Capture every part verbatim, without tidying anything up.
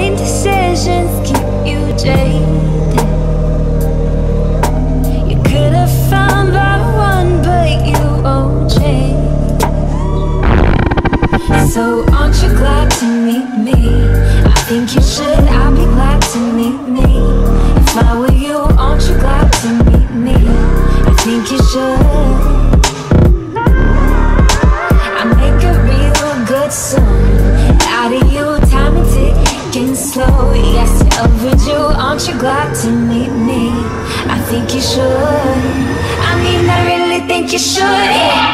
indecisions keep you jaded. You could have found the one, but you won't change. So aren't you glad to meet me? I think you should, I'll be glad to meet me. If I were you, aren't you glad to meet me? I think you should. I make a real good song out of you, time and ticking slow. Yes, overdue, aren't you glad to meet me? I think you should. I mean, I really think you should, yeah.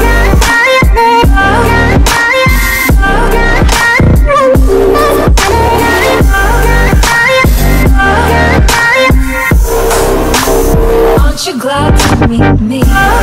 Aren't you glad to meet me?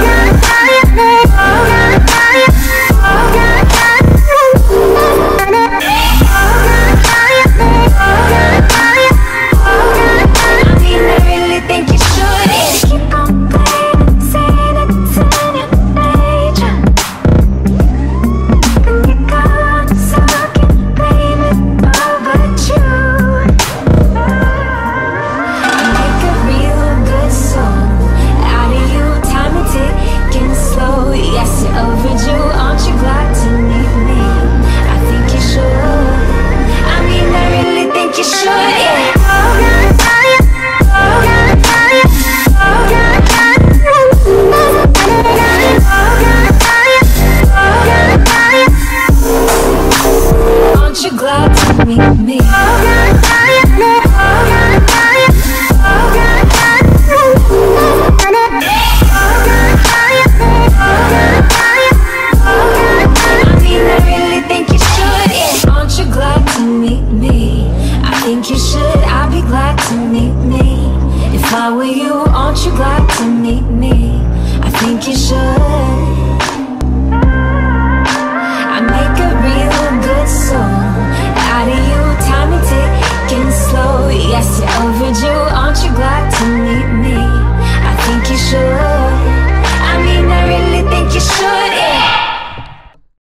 If I were you, aren't you glad to meet me? I think you should. I make a real good song out of you, time and ticking slow. Yes, you're overdue, aren't you glad to meet me? I think you should.